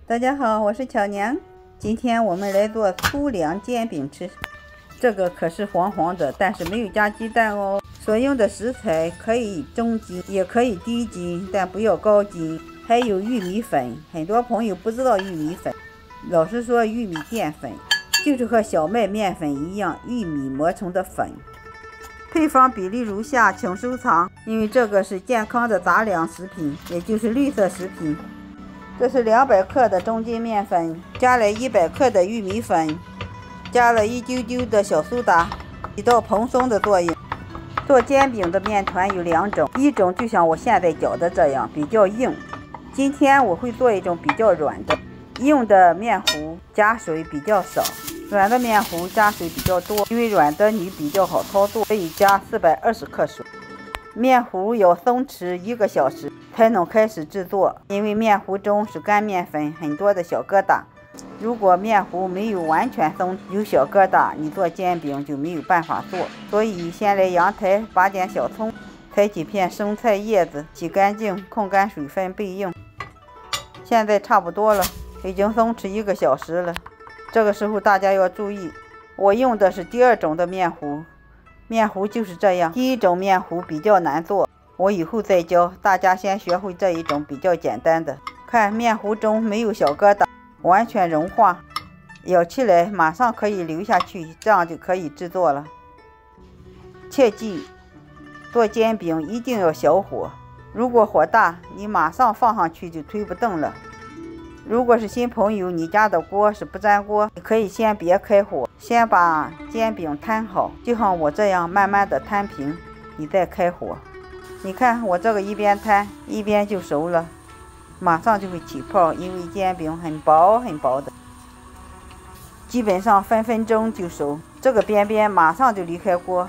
大家好，我是巧娘。今天我们来做粗粮煎饼吃。这个可是黄黄的，但是没有加鸡蛋哦。所用的食材可以中筋，也可以低筋，但不要高筋。还有玉米粉，很多朋友不知道玉米粉，老是说玉米淀粉，就是和小麦面粉一样，玉米磨成的粉。配方比例如下，请收藏。因为这个是健康的杂粮食品，也就是绿色食品。这是200克的中筋面粉，加了100克的玉米粉，加了一丢丢的小苏打，起到蓬松的作用。做煎饼的面团有2种，一种就像我现在搅的这样，比较硬。今天我会做一种比较软的，硬的面糊加水比较少，软的面糊加水比较多。因为软的你比较好操作，可以加420克水。面糊要松弛1个小时才能开始制作，因为面糊中是干面粉，很多的小疙瘩。如果面糊没有完全松，有小疙瘩，你做煎饼就没有办法做。所以先来阳台拔点小葱，采几片生菜叶子，洗干净，控干水分备用。现在差不多了，已经松弛1个小时了。这个时候大家要注意，我用的是第2种的面糊。面糊就是这样，第1种面糊比较难做，我以后再教大家，先学会这一种比较简单的。看面糊中没有小疙瘩，完全融化，咬起来马上可以流下去，这样就可以制作了。切记，做煎饼一定要小火，如果火大，你马上放上去就推不动了。如果是新朋友，你家的锅是不粘锅，你可以先别开火，先把煎饼摊好，就像我这样慢慢的摊平，你再开火。你看我这个一边摊一边就熟了，马上就会起泡，因为煎饼很薄很薄的，基本上分分钟就熟。这个边边马上就离开锅，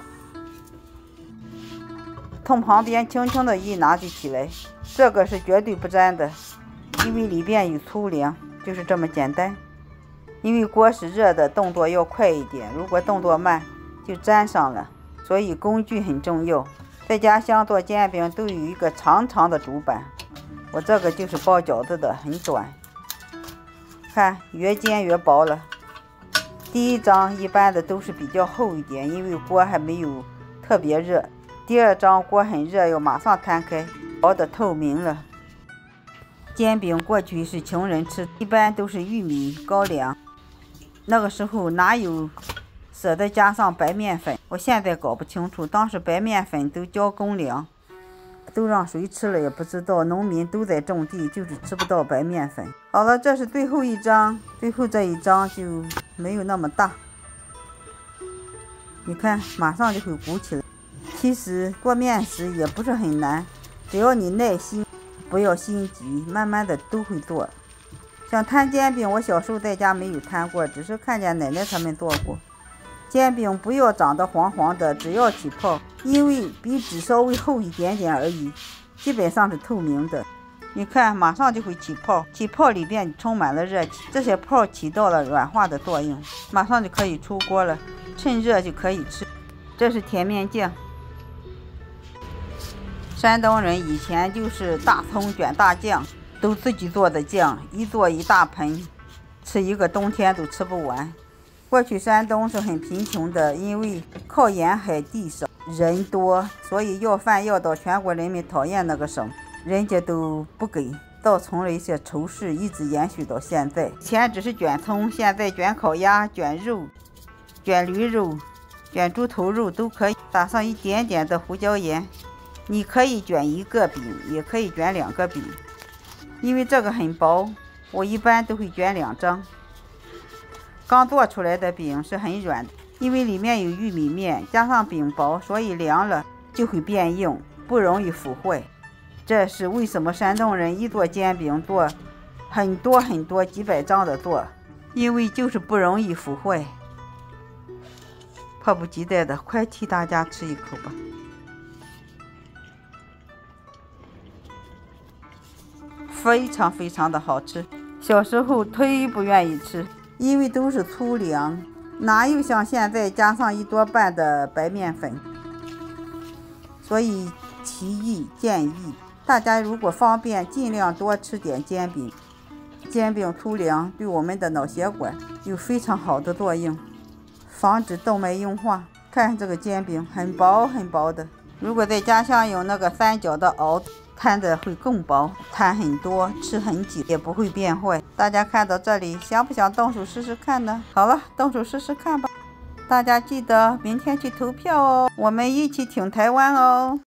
从旁边轻轻的一拿就起来，这个是绝对不粘的。因为里边有粗粮，就是这么简单。因为锅是热的，动作要快一点，如果动作慢就粘上了，所以工具很重要。在家乡做煎饼都有一个长长的主板，我这个就是包饺子的，很短，看越煎越薄了。第1张一般的都是比较厚一点，因为锅还没有特别热。第2张锅很热，要马上摊开，薄的透明了。煎饼过去是穷人吃，一般都是玉米高粱，那个时候哪有舍得加上白面粉？我现在搞不清楚，当时白面粉都交公粮，都让谁吃了也不知道，农民都在种地，就是吃不到白面粉。好了，这是最后一张，最后这一张就没有那么大，你看马上就会鼓起来。其实做面食也不是很难，只要你耐心，不要心急，慢慢的都会做。像摊煎饼，我小时候在家没有摊过，只是看见奶奶他们做过。煎饼不要长得黄黄的，只要起泡，因为比纸稍微厚一点点而已，基本上是透明的。你看马上就会起泡，起泡里边充满了热气，这些泡起到了软化的作用，马上就可以出锅了，趁热就可以吃。这是甜面酱。山东人以前就是大葱卷大酱，都自己做的酱，一做一大盆，吃1个冬天都吃不完。过去山东是很贫穷的，因为靠沿海地少，人多，所以要饭要到全国人民讨厌那个省，人家都不给，造成了一些仇视，一直延续到现在。以前只是卷葱，现在卷烤鸭、卷肉、卷驴肉、卷猪头肉都可以，打上一点点的胡椒盐。你可以卷1个饼，也可以卷2个饼，因为这个很薄，我一般都会卷2张。刚做出来的饼是很软的，因为里面有玉米面，加上饼薄，所以凉了就会变硬，不容易腐坏。这是为什么山东人一做煎饼做很多很多几百张的做，因为就是不容易腐坏。迫不及待的，快替大家吃一口吧。非常非常的好吃，小时候忒不愿意吃，因为都是粗粮，哪有像现在加上1多半的白面粉。所以建议大家如果方便，尽量多吃点煎饼， 煎饼粗粮对我们的脑血管有非常好的作用，防止动脉硬化。看这个煎饼很薄很薄的，如果再加上有那个三角的螯，摊的会更薄，摊很多，吃很久也不会变坏。大家看到这里，想不想动手试试看呢？好了，动手试试看吧。大家记得明天去投票哦，我们一起挺台湾哦。